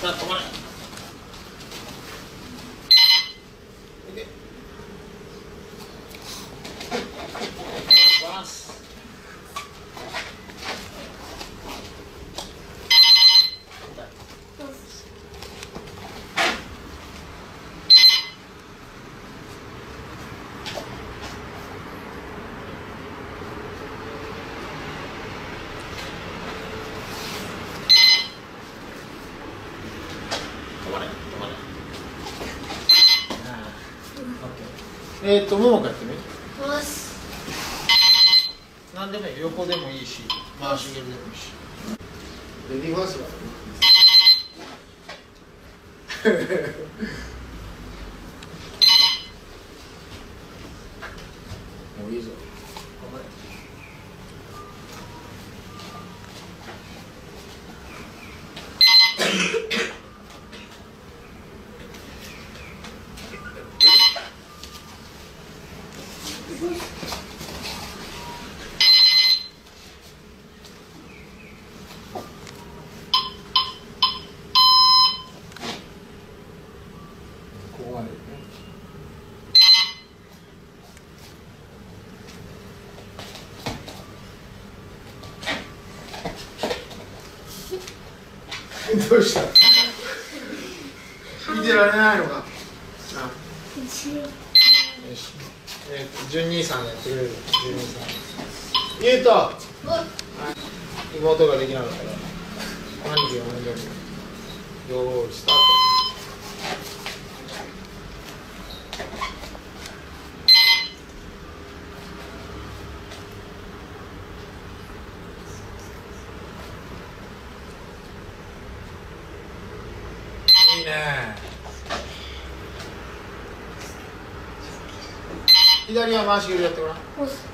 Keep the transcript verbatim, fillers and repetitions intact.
な止まれ。バランス。えーっと、ももかやってみ。なんでもいい、横でもいいし、回し蹴りでもいいし。レディーファーストだね。もういいぞ。頑張れ。ここまでね。どうした？見てられないのか。よし。えー、じゅうにさんやってくれる。じゅうにさん。ゆうと。はい。妹ができなかったから。兄貴が面倒見る。よーいスタート。いいね。左は回し蹴りやってごらん。